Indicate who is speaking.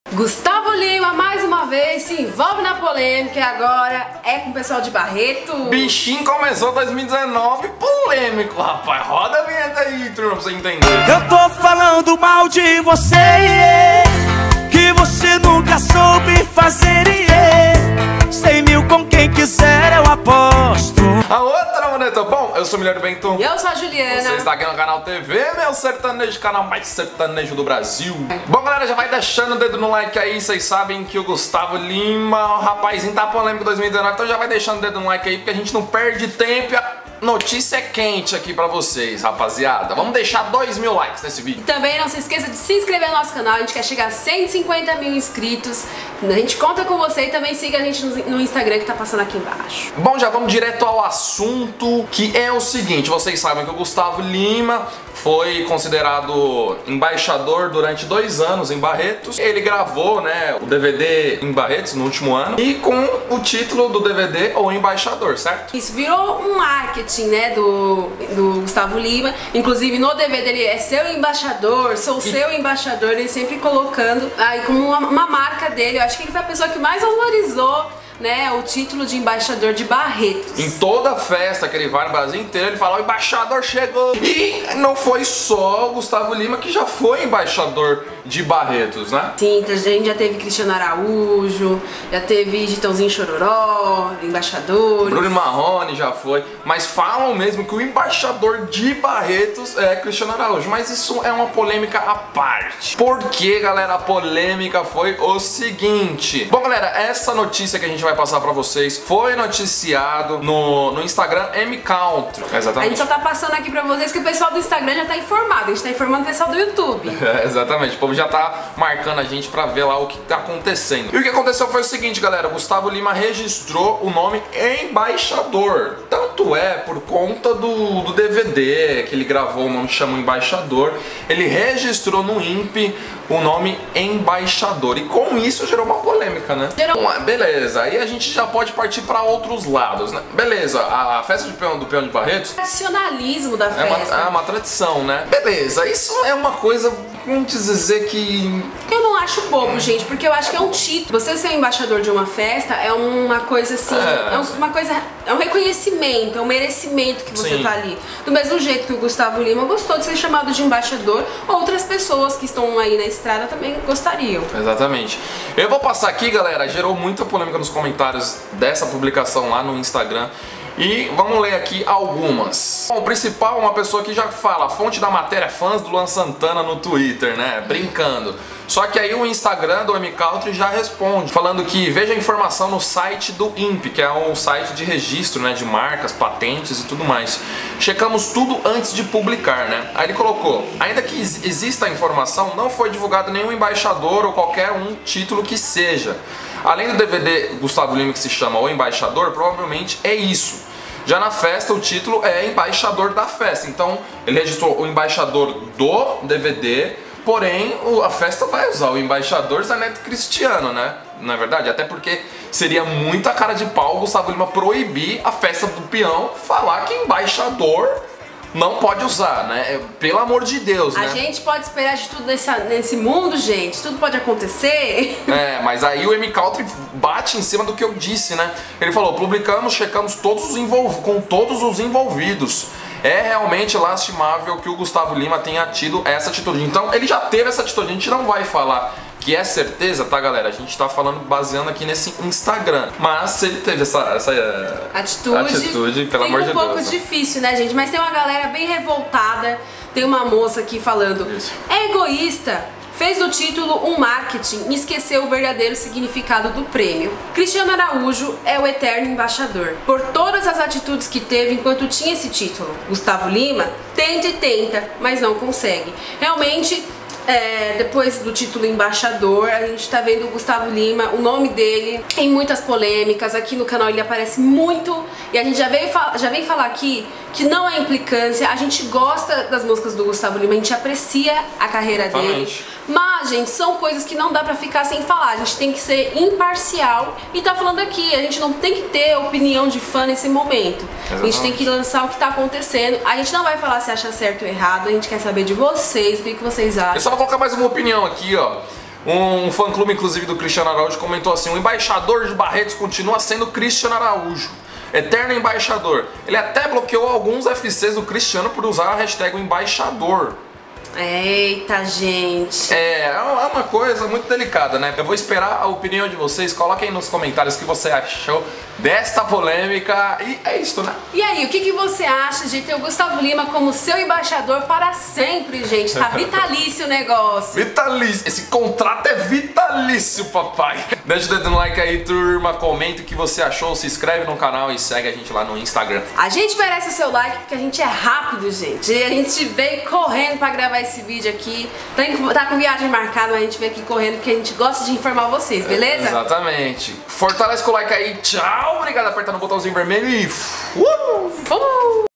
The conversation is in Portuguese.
Speaker 1: Gustavo Lima, mais uma vez, se envolve na polêmica e agora é com o pessoal de Barreto.
Speaker 2: Bichinho começou 2019 polêmico, rapaz. Roda a vinheta aí, turma, pra você entender.
Speaker 3: Eu tô falando mal de você, que você nunca soube fazer, 100 mil com quem quiser eu aposto.
Speaker 2: A outra moneta, bom, eu sou o Milhão Bento.
Speaker 1: E eu sou a Juliana.
Speaker 2: Você está aqui no canal TV, meu sertanejo, canal mais sertanejo do Brasil. Bom, galera, já vai deixando o dedo no like aí. Vocês sabem que o Gustavo Lima, o rapazinho, tá polêmico 2019. Então já vai deixando o dedo no like aí, porque a gente não perde tempo. Notícia é quente aqui pra vocês, rapaziada. Vamos deixar 2.000 likes nesse vídeo.
Speaker 1: E também não se esqueça de se inscrever no nosso canal. A gente quer chegar a 150 mil inscritos. A gente conta com você e também siga a gente no Instagram que tá passando aqui embaixo.
Speaker 2: Bom, já vamos direto ao assunto, que é o seguinte. Vocês sabem que o Gustavo Lima foi considerado embaixador durante 2 anos em Barretos. Ele gravou, né, o DVD em Barretos no último ano e com o título do DVD, O Embaixador, certo?
Speaker 1: Isso virou um marketing, né, do Gustavo Lima. Inclusive no DVD ele é seu embaixador, sou seu embaixador. Ele sempre colocando aí como uma marca dele. Eu acho que ele foi a pessoa que mais valorizou, né, o título de embaixador de Barretos.
Speaker 2: Em toda festa que ele vai no Brasil inteiro, ele fala: o embaixador chegou. E não foi só o Gustavo Lima que já foi embaixador de Barretos, né?
Speaker 1: Sim, a gente já teve Cristiano Araújo, já teve Gitãozinho Chororó, embaixadores.
Speaker 2: Bruno Marrone já foi. Mas falam mesmo que o embaixador de Barretos é Cristiano Araújo. Mas isso é uma polêmica à parte. Por que, galera? A polêmica foi o seguinte. Bom, galera, essa notícia que a gente vai passar pra vocês foi noticiado no Instagram MCountry. Exatamente.
Speaker 1: A gente só tá passando aqui pra vocês que o pessoal do Instagram já tá informado. A gente tá informando o pessoal do YouTube.
Speaker 2: Exatamente. O povo já tá marcando a gente pra ver lá o que tá acontecendo. E o que aconteceu foi o seguinte, galera. O Gustavo Lima registrou o nome Embaixador. Tanto é por conta do DVD que ele gravou, o nome chama Embaixador. Ele registrou no INPE o nome Embaixador. E com isso gerou uma polêmica, né? Beleza, aí a gente já pode partir para outros lados, né? Beleza, a festa do peão de Barretos...
Speaker 1: Tradicionalismo da festa.
Speaker 2: É uma tradição, né? Beleza, isso é uma coisa, vamos dizer que...
Speaker 1: Eu não acho bobo, gente, porque eu acho que é um título. Você ser o embaixador de uma festa é uma coisa assim... É um reconhecimento, é um merecimento que você tá ali. Do mesmo jeito que o Gustavo Lima gostou de ser chamado de embaixador, outras pessoas que estão aí na estrada também gostariam.
Speaker 2: Exatamente. Eu vou passar aqui, galera, gerou muita polêmica nos comentários dessa publicação lá no Instagram. E vamos ler aqui algumas. Bom, o principal, uma pessoa que já fala, a fonte da matéria, fãs do Luan Santana no Twitter, né? Brincando. Só que aí o Instagram do MCountry já responde, falando que veja a informação no site do INPE, que é um site de registro, né, de marcas, patentes e tudo mais. Checamos tudo antes de publicar, né? Aí ele colocou: ainda que exista a informação, não foi divulgado nenhum embaixador ou qualquer um título que seja. Além do DVD Gustavo Lima, que se chama O Embaixador, provavelmente é isso. Já na festa, o título é Embaixador da Festa. Então, ele registrou o embaixador do DVD, porém, a festa vai usar o embaixador Zanetti Cristiano, né? Não é verdade? Até porque seria muita cara de pau o Gustavo Lima proibir a festa do peão, falar que embaixador não pode usar, né? Pelo amor de Deus, né?
Speaker 1: A gente pode esperar de tudo nesse mundo, gente. Tudo pode acontecer.
Speaker 2: É, mas aí o MCountry bate em cima do que eu disse, né? Ele falou: publicamos, checamos com todos os envolvidos. É realmente lastimável que o Gustavo Lima tenha tido essa atitude. Então, ele já teve essa atitude. A gente não vai falar que é certeza, tá, galera? A gente tá falando baseando aqui nesse Instagram. Mas se ele teve essa atitude, pelo amor de Deus.
Speaker 1: Fica um pouco difícil, né, gente? Mas tem uma galera bem revoltada. Tem uma moça aqui falando: é egoísta. Fez do título um marketing e esqueceu o verdadeiro significado do prêmio. Cristiano Araújo é o eterno embaixador, por todas as atitudes que teve enquanto tinha esse título. Gustavo Lima tenta e tenta, mas não consegue. Realmente, depois do título embaixador, a gente tá vendo o Gustavo Lima, o nome dele em muitas polêmicas. Aqui no canal ele aparece muito e a gente já vem falar aqui que não é implicância. A gente gosta das músicas do Gustavo Lima, a gente aprecia a carreira dele. Mas, gente, são coisas que não dá pra ficar sem falar. A gente tem que ser imparcial e tá falando aqui. A gente não tem que ter opinião de fã nesse momento. A gente tem que lançar o que tá acontecendo. A gente não vai falar se acha certo ou errado. A gente quer saber de vocês, o que vocês acham.
Speaker 2: Eu só vou colocar mais uma opinião aqui, ó. Um fã-clube, inclusive, do Cristiano Araújo comentou assim: o embaixador de Barretos continua sendo Cristiano Araújo. Eterno embaixador. Ele até bloqueou alguns FCs do Cristiano por usar a hashtag embaixador.
Speaker 1: Eita, gente.
Speaker 2: É uma coisa muito delicada, né? Eu vou esperar a opinião de vocês. Coloquem aí nos comentários o que você achou desta polêmica. E é isso, né?
Speaker 1: E aí, o que você acha de ter o Gustavo Lima como seu embaixador para sempre, gente? Tá vitalício o negócio.
Speaker 2: Vitalício. Esse contrato é vitalício, papai. Deixa o dedo no like aí, turma. Comenta o que você achou. Se inscreve no canal e segue a gente lá no Instagram.
Speaker 1: A gente merece o seu like porque a gente é rápido, gente. E a gente veio correndo pra gravar esse vídeo aqui. Tá com viagem marcada, mas a gente veio aqui correndo porque a gente gosta de informar vocês, beleza?
Speaker 2: Exatamente. Fortalece com o like aí. Tchau. Obrigado por apertar no botãozinho vermelho e...